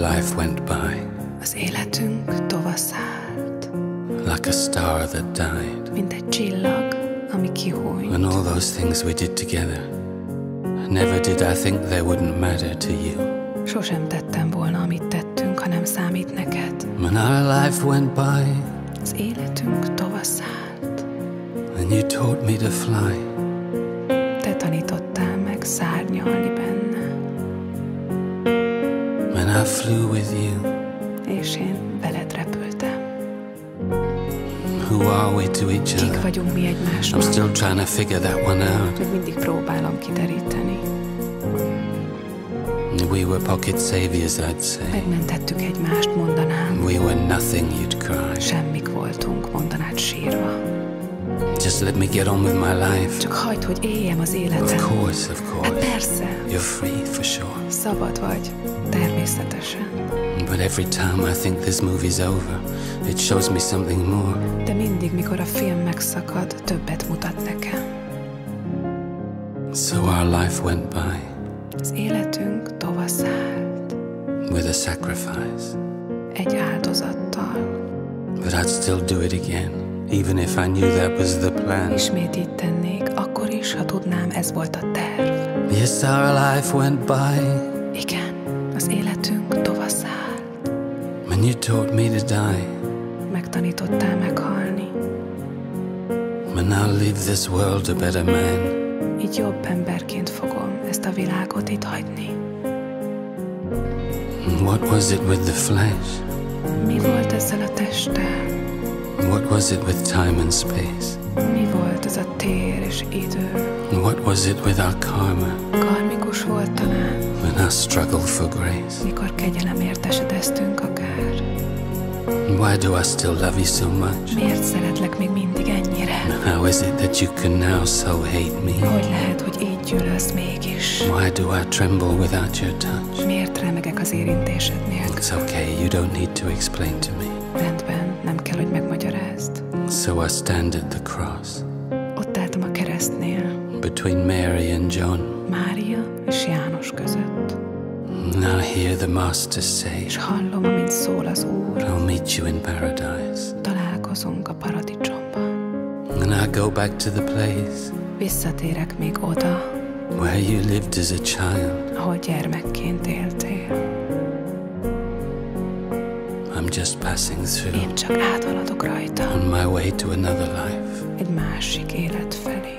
life went by. Az életünk tovaszált. Like a star that died. Mint egy csillag, ami kihújt. And all those things we did together. Never did I think they wouldn't matter to you. Sosem tettem volna, amit tettünk, ha nem számít neked. When our life went by. Az életünk tovaszált. And you taught me to fly. Te tanítottál meg szárnyalni benne. And I flew with you. És én veled repültem. Who are we to each other? Kik vagyunk mi egymásnak? I'm still trying to figure that one out. Még mindig próbálom kideríteni. We were pocket saviors, I'd say. Megmentettük egymást, mondanám. We were nothing, you'd cry. Semmik voltunk, mondanád sírva. Just let me get on with my life. Csak hagyd, hogy éljem az életem. Of course, of course. Hát persze. You're free, for sure. Szabad vagy, természetesen. But every time I think this movie's over, it shows me something more. De mindig, mikor a film megszakad, többet mutat nekem. So our life went by. Az életünk tovaszált. With a sacrifice. Egy áldozattal. But I'd still do it again, even if I knew that was the plan. Ismét így tennék, akkor is, ha tudnám, ez volt a terv. Yes, our life went by. Igen, az életünk tovaszált. And you taught me to die. Megtanítottál meghalni. And I'll leave this world a better man. Így jobb emberként fogom ezt a világot itt hagyni. What was it with the flesh? Mi volt ezzel a testtel? What was it with time and space? Mi volt ez a tér és idő? What was it with our karma? Karmikus volt talán. And our struggle for grace? Mikor kegyelemért esedeztünk akár. Why do I still love you so much? Miért szeretlek még mindig ennyire? How is it that you can now so hate me? Hogy lehet, hogy így gyűlölsz mégis? Why do I tremble without your touch? Miért remegek az érintésed nélkül? It's okay, you don't need to explain to me. Rendben, nem kell, hogy megmagyarázd. So I stand at the cross. Ott álltam a keresztnél. Between Mary and John. Mária és János között. Now hear the Master say. És hallom, amint szól az Úr. I'll meet you in paradise. Találkozunk a paradicsomban. And I go back to the place. Visszatérek még oda. Where you lived as a child. Ahol gyermekként éltél. I'm just passing through. Én csak áthaladok rajta. On my way to another life. Egy másik élet felé.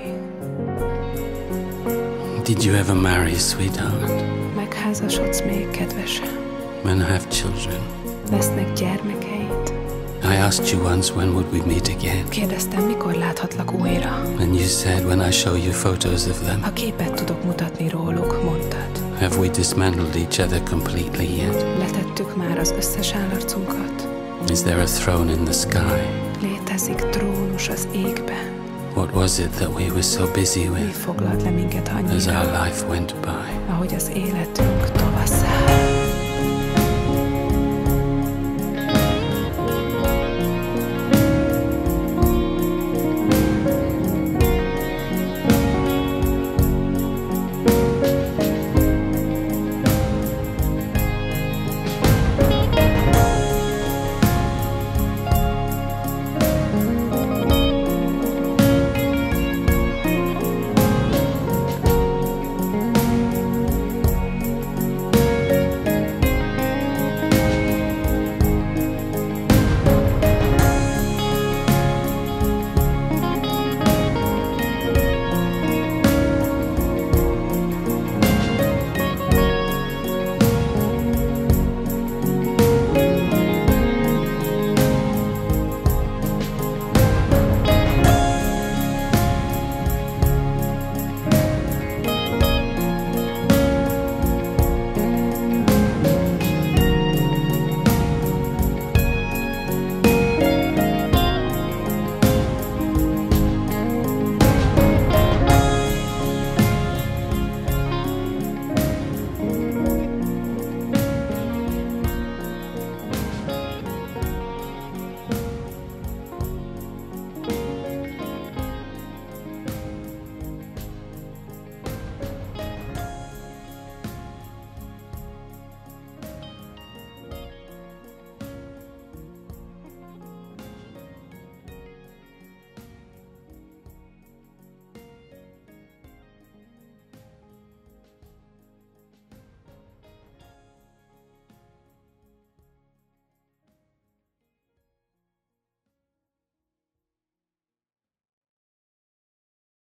Did you ever marry, sweetheart? Megházasodsz még, kedvesem? And have children? Lesznek gyermekeid? I asked you once when would we meet again. Kérdeztem, mikor láthatlak újra. And you said when I show you photos of them. Ha képet tudok mutatni róluk, mondtad. Have we dismantled each other completely yet? Letettük már az összes állarcunkat? Is there a throne in the sky? Létezik trónus az égben? What was it that we were so busy Mi with foglalt le minket as annyira, our life went by? ahogy az életünk